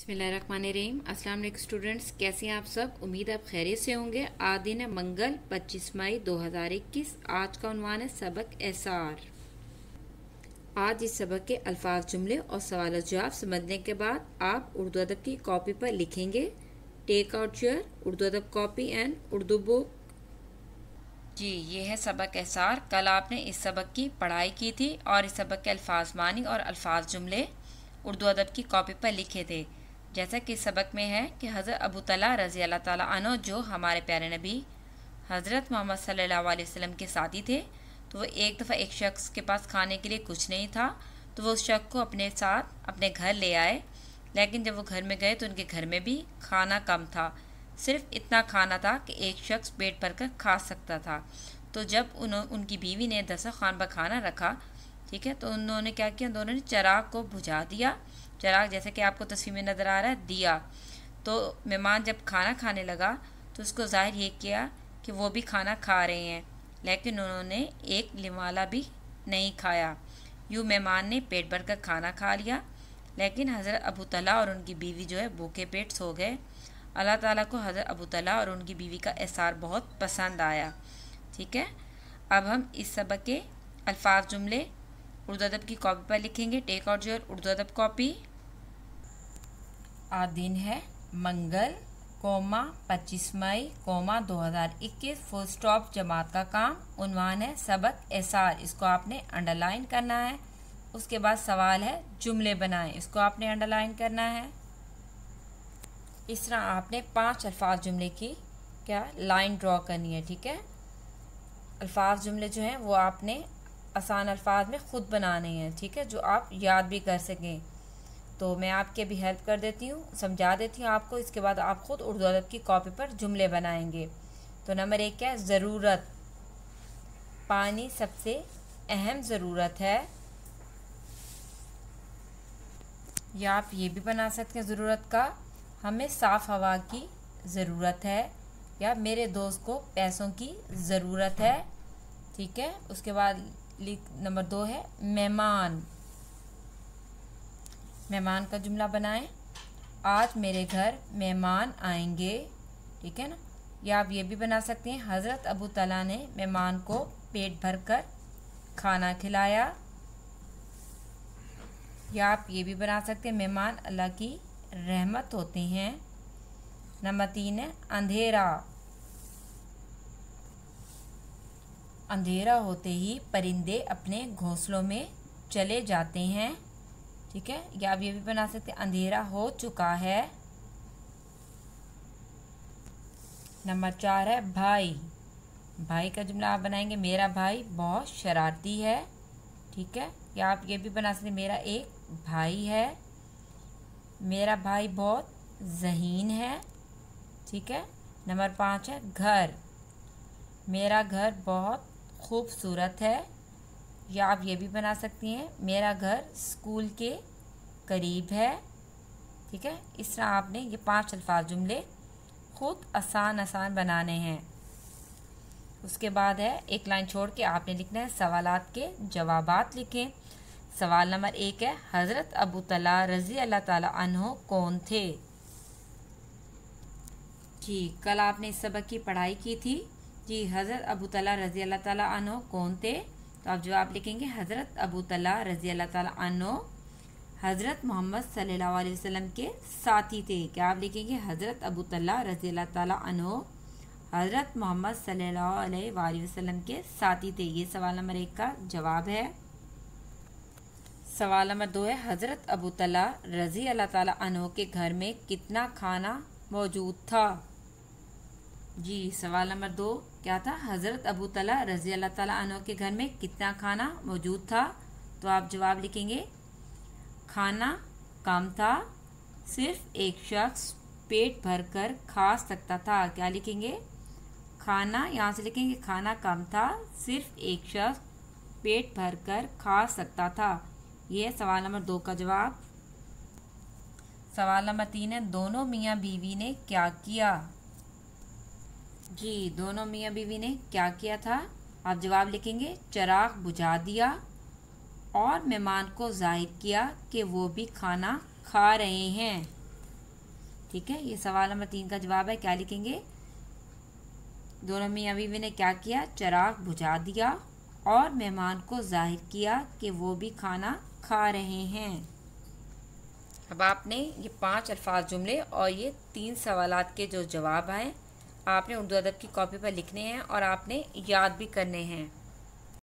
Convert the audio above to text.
बिस्मिल्लाहिर्रहमानिर्रहीम। अस्सलाम वालेकुम स्टूडेंट्स, कैसे हैं आप सब। उम्मीद है आप खैरियत से होंगे। आज दिन है मंगल 25 मई 2021। आज का उन्वान है सबक एसार। आज इस सबक के अल्फाज, जुमले और सवाल जवाब समझने के बाद आप उर्दू अदब की कॉपी पर लिखेंगे। टेक आउट योर उर्दू अदब कॉपी एंड उर्दू बुक। जी, ये है सबक एसार। कल आपने इस सबक की पढ़ाई की थी और इस सबक के अल्फाज मानी और अल्फाज जुमले उर्दू अदब की कॉपी पर लिखे थे। जैसा कि सबक में है कि हज़रत अबू तला रज़ी अल्लाह ताला अन्हु, जो हमारे प्यारे नबी हज़रत मोहम्मद सल्लल्लाहु अलैहि वसल्लम के साथी थे, तो वो एक दफ़ा एक शख्स के पास खाने के लिए कुछ नहीं था, तो वो उस शख्स को अपने साथ अपने घर ले आए। लेकिन जब वो घर में गए तो उनके घर में भी खाना कम था। सिर्फ इतना खाना था कि एक शख्स पेट भर कर खा सकता था। तो जब उनकी बीवी ने दस्तरखान पर खाना रखा, ठीक है, तो उन्होंने क्या किया, दोनों ने चिराग को बुझा दिया। चिराग जैसे कि आपको तस्वीर में नज़र आ रहा है, दिया। तो मेहमान जब खाना खाने लगा तो उसको ज़ाहिर ये किया कि वो भी खाना खा रहे हैं, लेकिन उन्होंने एक लिमाला भी नहीं खाया। यूँ मेहमान ने पेट भर कर खाना खा लिया, लेकिन हज़रत अबू तला और उनकी बीवी जो है भूखे पेट सो गए। अल्लाह ताला को हज़रत अबू तला और उनकी बीवी का एसार बहुत पसंद आया। ठीक है, अब हम इस सबक के अल्फाज जुमले उर्दू अदब की कॉपी पर लिखेंगे। टेक आउट योर उर्दू अदब कॉपी। आज दिन है मंगल, 25 मई 2021। फुल स्टॉप जमात का काम। उन्वान है सबक एसार। इसको आपने अंडरलाइन करना है। उसके बाद सवाल है जुमले बनाएं, इसको आपने अंडरलाइन करना है। इस तरह आपने 5 अल्फाज जुमले की क्या लाइन ड्रॉ करनी है। ठीक है, अल्फाज जुमले जो हैं वो आपने आसान अल्फाज में ख़ुद बनाने हैं। ठीक है, जो आप याद भी कर सकें। तो मैं आपके भी हेल्प कर देती हूँ, समझा देती हूँ आपको। इसके बाद आप ख़ुद उर्दू अदब की कॉपी पर जुमले बनाएंगे। तो नंबर 1 क्या है, ज़रूरत। पानी सबसे अहम ज़रूरत है। या आप ये भी बना सकते हैं ज़रूरत का, हमें साफ़ हवा की ज़रूरत है। या मेरे दोस्त को पैसों की ज़रूरत है। ठीक है, उसके बाद नंबर 2 है मेहमान। मेहमान का जुमला बनाएं। आज मेरे घर मेहमान आएंगे। ठीक है ना। या आप ये भी बना सकते हैं, हज़रत अबू तला ने मेहमान को पेट भर कर खाना खिलाया। या आप ये भी बना सकते हैं, मेहमान अल्लाह की रहमत होते हैं। नंबर 3 है अंधेरा। अंधेरा होते ही परिंदे अपने घोंसलों में चले जाते हैं। ठीक है, या आप ये भी बना सकते हैं, अंधेरा हो चुका है। नंबर 4 है भाई। भाई का जुमला आप बनाएंगे, मेरा भाई बहुत शरारती है। ठीक है, या आप ये भी बना सकते हैं, मेरा एक भाई है। मेरा भाई बहुत ज़हीन है। ठीक है, नंबर 5 है घर। मेरा घर बहुत खूबसूरत है। या आप ये भी बना सकती हैं, मेरा घर स्कूल के करीब है। ठीक है, इस तरह आपने ये 5 अल्फाज जुमले खुद आसान बनाने हैं। उसके बाद है एक लाइन छोड़ के आपने लिखना है सवालात के जवाबात लिखें। सवाल नंबर 1 है, हज़रत अबू तला रज़ी अल्लाह ताला अन्हो कौन थे। जी, कल आपने इस सबक की पढ़ाई की थी। जी, हज़रत अबू तला रज़ी अल्लाह ताला अन्हो कौन थे। तो आप जवाब लिखेंगे, हज़रत अबू तला रज़ी अल्लाह ताला अन्हो हज़रत मोहम्मद सल्लल्लाहु अलैहि वसल्लम के साथी थे। क्या आप लिखेंगे, हज़रत अबू तला रज़ी अल्लाह ताला अन्हो हज़रत मोहम्मद सल्लल्लाहु अलैहि वसल्लम के साथी थे। ये सवाल नंबर 1 का जवाब है। सवाल नंबर 2 है, हज़रत अबू तला रज़ी अल्लाह ताला अन्हो के घर में कितना खाना मौजूद था। जी, सवाल नंबर 2 क्या था, हज़रत अबू तला रज़ी अल्लाह ताला अन्हो के घर में कितना खाना मौजूद था। तो आप जवाब लिखेंगे, खाना कम था, सिर्फ एक शख्स पेट भर कर खा सकता था। क्या लिखेंगे, खाना, यहाँ से लिखेंगे खाना कम था, सिर्फ एक शख्स पेट भर कर खा सकता था। ये है सवाल नंबर 2 का जवाब। सवाल नंबर 3 है, दोनों मियाँ बीवी ने क्या किया। जी, दोनों मियाँ बीवी ने क्या किया था। आप जवाब लिखेंगे, चिराग बुझा दिया और मेहमान को जाहिर किया कि वो भी खाना खा रहे हैं। ठीक है, ये सवाल नंबर 3 का जवाब है। क्या लिखेंगे? दोनों मियाँ बीवी ने क्या किया? चिराग बुझा दिया और मेहमान को जाहिर किया कि वो भी खाना खा रहे हैं। अब आपने ये 5 अल्फाज जुमले और ये 3 सवालात के जो जवाब आए आपने उर्दू अदब की कॉपी पर लिखने हैं और आपने याद भी करने हैं।